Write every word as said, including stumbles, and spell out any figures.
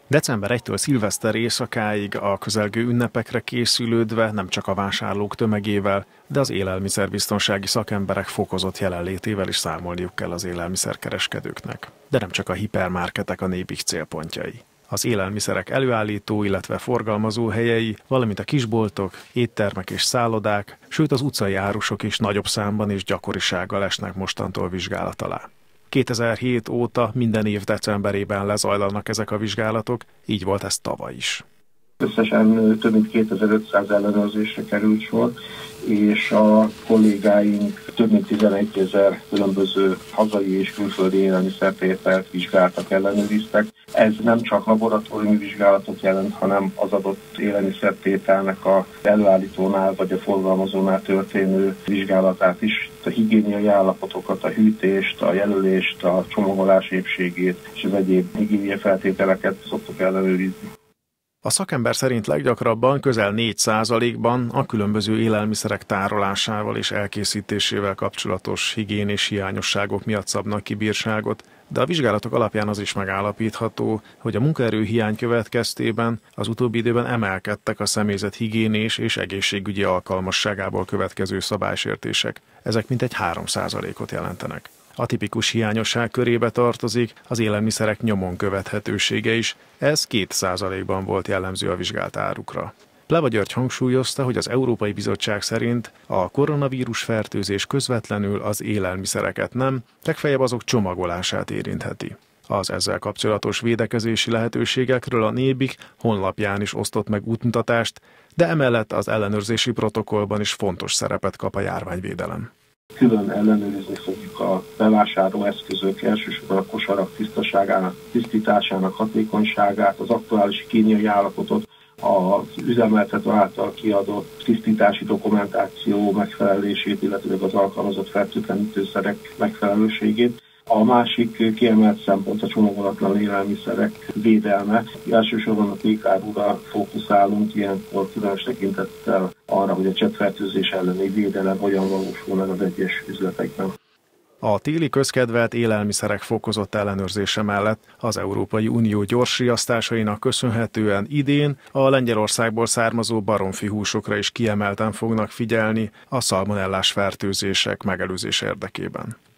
december elsejétől szilveszter éjszakáig a közelgő ünnepekre készülődve nem csak a vásárlók tömegével, de az élelmiszerbiztonsági szakemberek fokozott jelenlétével is számolniuk kell az élelmiszerkereskedőknek. De nem csak a hipermarketek a népik célpontjai. Az élelmiszerek előállító, illetve forgalmazó helyei, valamint a kisboltok, éttermek és szállodák, sőt az utcai árusok is nagyobb számban és gyakorisággal esnek mostantól vizsgálat alá. kétezer-hét óta minden év decemberében lezajlanak ezek a vizsgálatok, így volt ez tavaly is. Összesen több mint kétezer-ötszáz ellenőrzésre került sor, és a kollégáink több mint tizenegyezer különböző hazai és külföldi élelmiszertételt vizsgáltak, ellenőriztek. Ez nem csak laboratóriumi vizsgálatot jelent, hanem az adott élelmiszertételnek az előállítónál vagy a forgalmazónál történő vizsgálatát is, a higiéniai állapotokat, a hűtést, a jelölést, a csomagolás épségét és az egyéb higiéniai feltételeket szoktuk ellenőrizni. A szakember szerint leggyakrabban, közel négy százalékban a különböző élelmiszerek tárolásával és elkészítésével kapcsolatos higiénés hiányosságok miatt szabnak ki bírságot, de a vizsgálatok alapján az is megállapítható, hogy a munkaerő hiány következtében az utóbbi időben emelkedtek a személyzet higiénés és egészségügyi alkalmasságából következő szabálysértések. Ezek mintegy három százalékot jelentenek. A tipikus hiányosság körébe tartozik az élelmiszerek nyomon követhetősége is, ez két százalékban volt jellemző a vizsgált árukra. Pleva György hangsúlyozta, hogy az Európai Bizottság szerint a koronavírus fertőzés közvetlenül az élelmiszereket nem, legfeljebb azok csomagolását érintheti. Az ezzel kapcsolatos védekezési lehetőségekről a Nébik honlapján is osztott meg útmutatást, de emellett az ellenőrzési protokollban is fontos szerepet kap a járványvédelem. Külön ellenőrizni fogjuk a bevásárló eszközök, elsősorban a kosarak tisztaságának, tisztításának hatékonyságát, az aktuális higiéniai állapotot, az üzemeltető által kiadott tisztítási dokumentáció megfelelését, illetve az alkalmazott fertőtlenítőszerek megfelelőségét. A másik kiemelt szempont a csomagolatlan élelmiszerek védelme. Elsősorban a pékárúra fókuszálunk, ilyenkor különös tekintettel arra, hogy a cseppfertőzés elleni védelem hogyan valósul meg az egyes üzletekben. A téli közkedvelt élelmiszerek fokozott ellenőrzése mellett az Európai Unió gyors riasztásainak köszönhetően idén a Lengyelországból származó baromfi húsokra is kiemelten fognak figyelni a szalmonellás fertőzések megelőzése érdekében.